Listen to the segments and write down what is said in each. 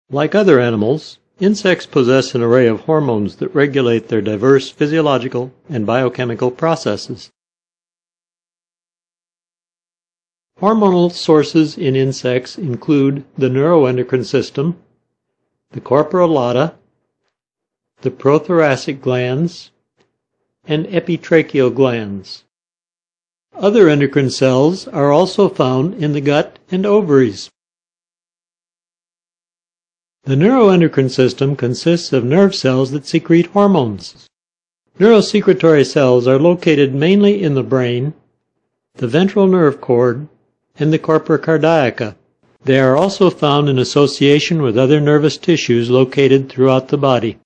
Like other animals, insects possess an array of hormones that regulate their diverse physiological and biochemical processes. Hormonal sources in insects include the neuroendocrine system, the Corpora Allata, the prothoracic glands, and epitracheal glands. Other endocrine cells are also found in the gut and ovaries. The neuroendocrine system consists of nerve cells that secrete hormones. Neurosecretory cells are located mainly in the brain, the ventral nerve cord, and the corpora candiaca. They are also found in association with other nervous tissues located throughout the body.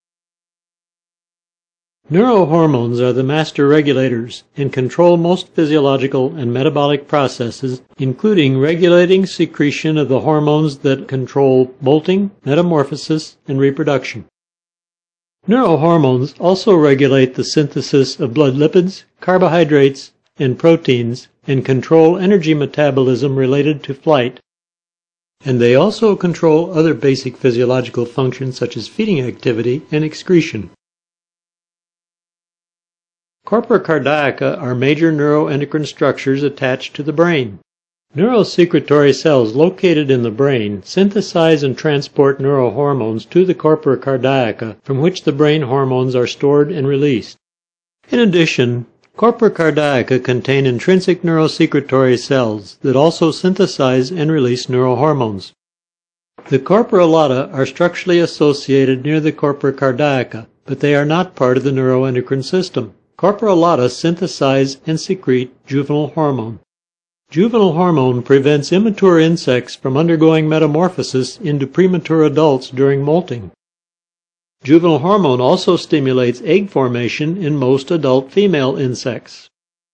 Neurohormones are the master regulators and control most physiological and metabolic processes, including regulating secretion of the hormones that control molting, metamorphosis, and reproduction. Neurohormones also regulate the synthesis of blood lipids, carbohydrates, and proteins, and control energy metabolism related to flight. And they also control other basic physiological functions such as feeding activity and excretion. Corpora candiaca are major neuroendocrine structures attached to the brain. Neurosecretory cells located in the brain synthesize and transport neurohormones to the corpora candiaca, from which the brain hormones are stored and released. In addition, corpora candiaca contain intrinsic neurosecretory cells that also synthesize and release neurohormones. The Corpora Allata are structurally associated near the corpora candiaca, but they are not part of the neuroendocrine system. Corpora Allata synthesize and secrete juvenile hormone. Juvenile hormone prevents immature insects from undergoing metamorphosis into premature adults during molting. Juvenile hormone also stimulates egg formation in most adult female insects.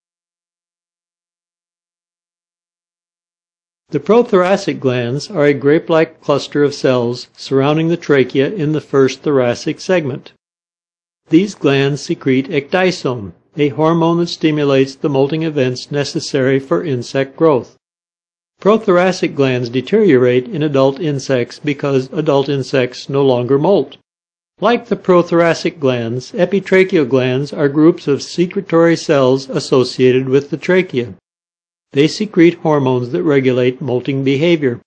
The prothoracic glands are a grape-like cluster of cells surrounding the trachea in the first thoracic segment. These glands secrete ecdysone, a hormone that stimulates the molting events necessary for insect growth. Prothoracic glands deteriorate in adult insects because adult insects no longer molt. Like the prothoracic glands, epitracheal glands are groups of secretory cells associated with the trachea. They secrete hormones that regulate molting behavior.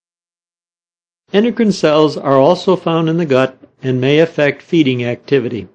Endocrine cells are also found in the gut and may affect feeding activity.